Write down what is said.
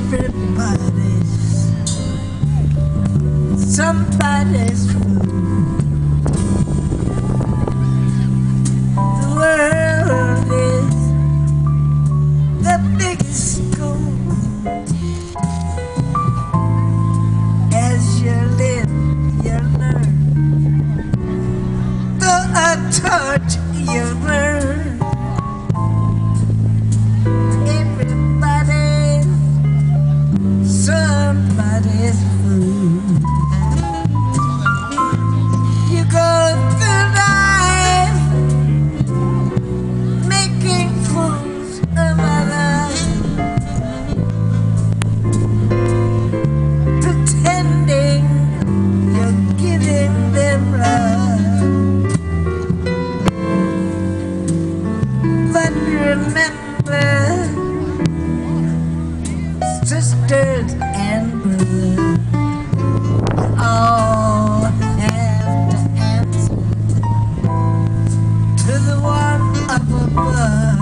Everybody's somebody's fool. The world is the biggest school. As you live, you learn. Though untaught, you learn. Somebody's fool. You go through life making fools of others, pretending you're giving them love. But remember, sisters and brothers, all have to answer to the one up above.